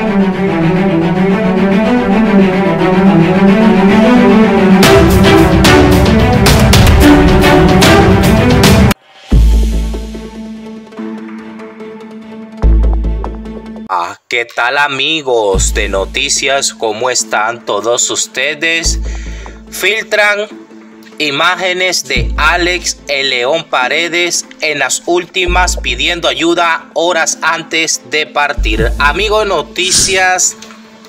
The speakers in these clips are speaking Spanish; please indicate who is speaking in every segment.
Speaker 1: ¿Qué tal, amigos de noticias? ¿Cómo están todos ustedes? Filtran imágenes de Alex el León Paredes en las últimas pidiendo ayuda horas antes de partir. Amigos de noticias,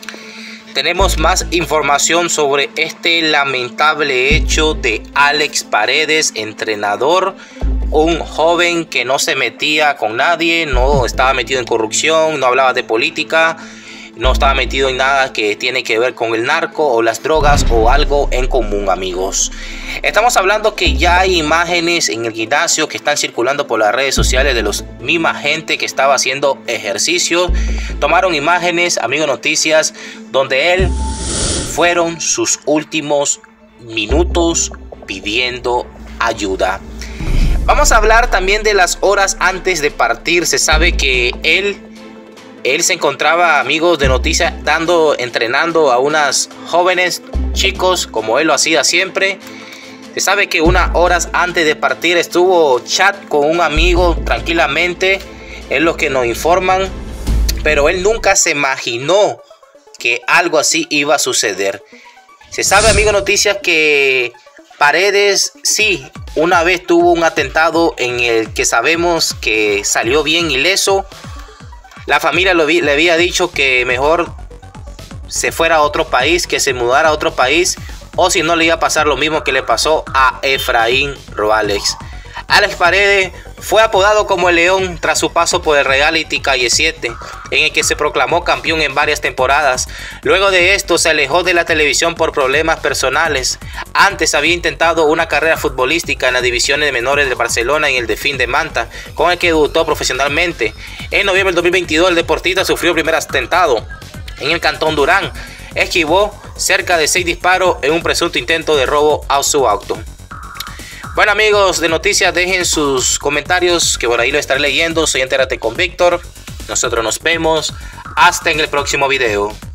Speaker 1: tenemos más información sobre este lamentable hecho de Alex Paredes, entrenador. Un joven que no se metía con nadie, no estaba metido en corrupción, no hablaba de política, no estaba metido en nada que tiene que ver con el narco o las drogas o algo en común, amigos. Estamos hablando que ya hay imágenes en el gimnasio que están circulando por las redes sociales de los misma gente que estaba haciendo ejercicio. Tomaron imágenes, amigos noticias, donde él fueron sus últimos minutos pidiendo ayuda. Vamos a hablar también de las horas antes de partir. Se sabe que él se encontraba, amigos de noticias, entrenando a unas jóvenes chicos como él lo hacía siempre. Se sabe que unas horas antes de partir estuvo chat con un amigo tranquilamente. Es lo que nos informan. Pero él nunca se imaginó que algo así iba a suceder. Se sabe, amigos de noticias, que Paredes sí, una vez tuvo un atentado en el que sabemos que salió bien ileso. La familia le había dicho que mejor se fuera a otro país, que se mudara a otro país, o si no le iba a pasar lo mismo que le pasó a Efraín Robles. Alex Paredes fue apodado como el León tras su paso por el reality Calle 7, en el que se proclamó campeón en varias temporadas. Luego de esto se alejó de la televisión por problemas personales. Antes había intentado una carrera futbolística en las divisiones de menores de Barcelona y en el Delfín de Manta, con el que debutó profesionalmente. En noviembre del 2022 el deportista sufrió el primer atentado en el Cantón Durán. Esquivó cerca de 6 disparos en un presunto intento de robo a su auto. Bueno, amigos de noticias, dejen sus comentarios que por ahí lo estaré leyendo. Soy Entérate con Víctor. Nosotros nos vemos hasta en el próximo video.